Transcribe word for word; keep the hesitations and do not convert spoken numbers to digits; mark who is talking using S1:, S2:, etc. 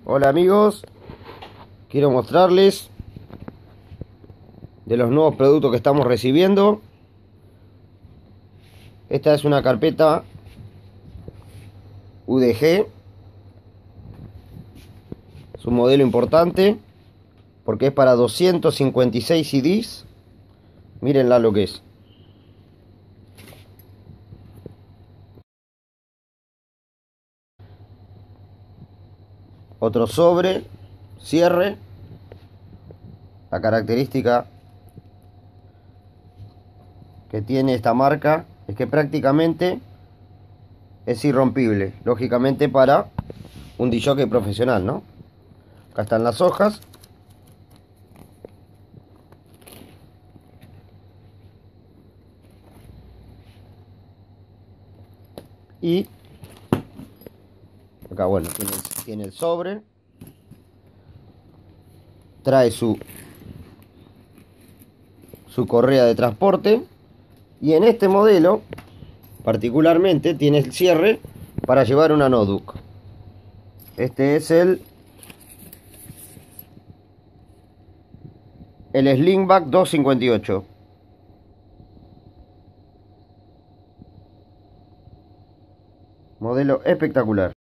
S1: Hola amigos, quiero mostrarles de los nuevos productos que estamos recibiendo. Esta es una carpeta U D G. Es un modelo importante porque es para doscientos cincuenta y seis C Ds. Mírenla lo que es. Otro sobre, cierre. La característica que tiene esta marca es que prácticamente es irrompible, lógicamente para un D J profesional, ¿no? Acá están las hojas. Y acá, bueno, tiene, tiene el sobre. Trae su, su correa de transporte. Y en este modelo, particularmente, tiene el cierre para llevar una notebook. Este es el, el Slingback doscientos cincuenta y ocho. Modelo espectacular.